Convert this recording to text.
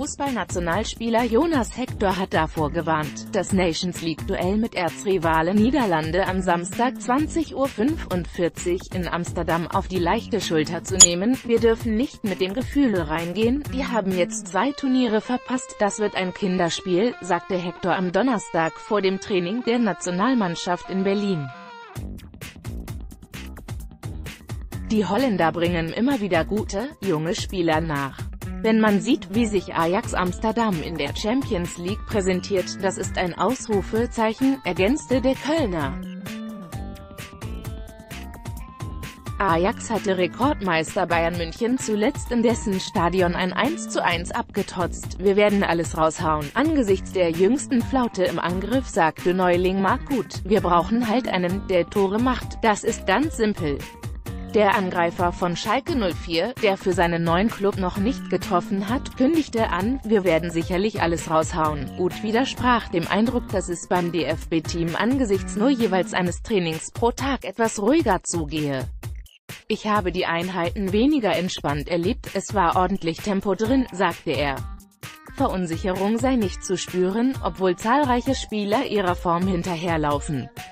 Fußballnationalspieler Jonas Hector hat davor gewarnt, das Nations-League-Duell mit Erzrivale Niederlande am Samstag 20:45 Uhr in Amsterdam auf die leichte Schulter zu nehmen. Wir dürfen nicht mit dem Gefühl reingehen, wir haben jetzt 2 Turniere verpasst, das wird ein Kinderspiel, sagte Hector am Donnerstag vor dem Training der Nationalmannschaft in Berlin. Die Holländer bringen immer wieder gute, junge Spieler nach. Wenn man sieht, wie sich Ajax Amsterdam in der Champions League präsentiert, das ist ein Ausrufezeichen, ergänzte der Kölner. Ajax hatte Rekordmeister Bayern München zuletzt in dessen Stadion ein 1:1 abgetrotzt. Wir werden alles raushauen. Angesichts der jüngsten Flaute im Angriff sagte Neuling Marc Gut, wir brauchen halt einen, der Tore macht. Das ist ganz simpel. Der Angreifer von Schalke 04, der für seinen neuen Club noch nicht getroffen hat, kündigte an, wir werden sicherlich alles raushauen. Gut widersprach dem Eindruck, dass es beim DFB-Team angesichts nur jeweils eines Trainings pro Tag etwas ruhiger zugehe. Ich habe die Einheiten weniger entspannt erlebt, es war ordentlich Tempo drin, sagte er. Verunsicherung sei nicht zu spüren, obwohl zahlreiche Spieler ihrer Form hinterherlaufen.